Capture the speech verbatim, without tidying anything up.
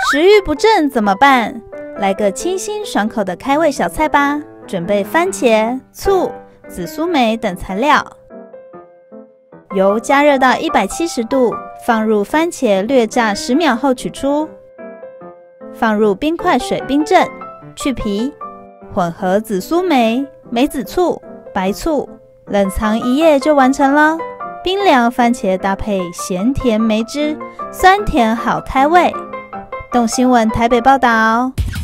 食欲不振怎么办？来个清新爽口的开胃小菜吧！准备番茄、醋、紫苏梅等材料。油加热到一百七十度，放入番茄略炸十秒后取出，放入冰块水冰镇，去皮，混合紫苏梅、梅子醋、白醋，冷藏一夜就完成了。冰凉番茄搭配咸甜梅汁，酸甜好开胃。动新闻台北报道。